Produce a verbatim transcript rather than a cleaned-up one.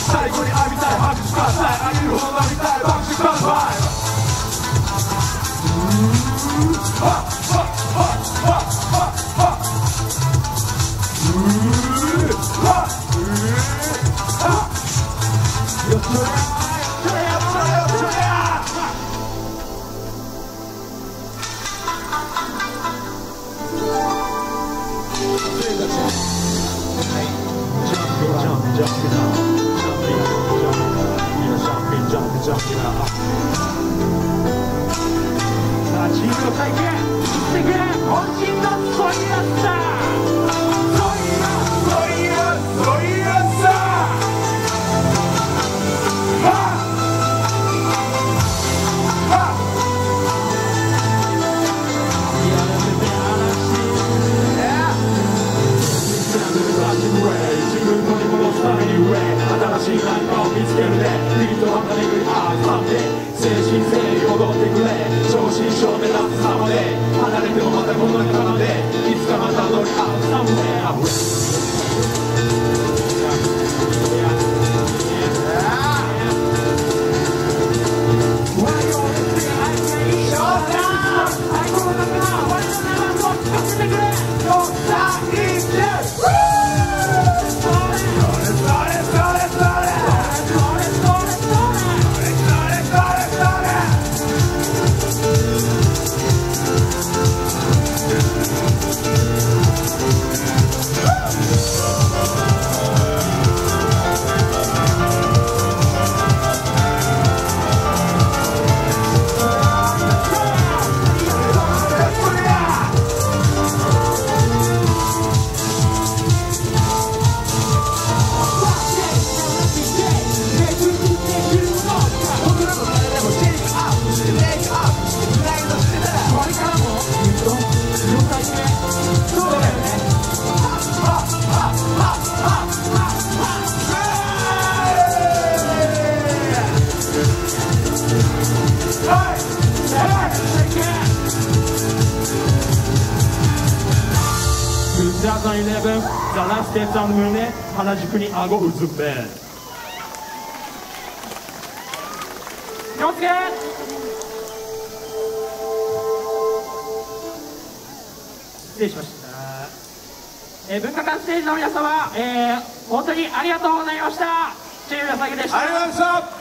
最後に浴びたい拍手ください。あげるほど浴びたい拍手ください。チームの体験してくれ。渾身のソイヤッサソイヤソイヤソイヤッサははやめて嵐自分のに戻すために上新しい何かを見つけるね。ビートはめぐりあーさんで精神性に踊ってくれ。正真正銘な様で離れてもまたこの仲間でいつかまた乗り合うサムウェア。ジャズイレブンザラステさん胸原宿に顎うずめ気をつけ。失礼しました。えー、文化館ステージの皆様、えー、本当にありがとうございました。チームやさぎでした。ありがとうございました。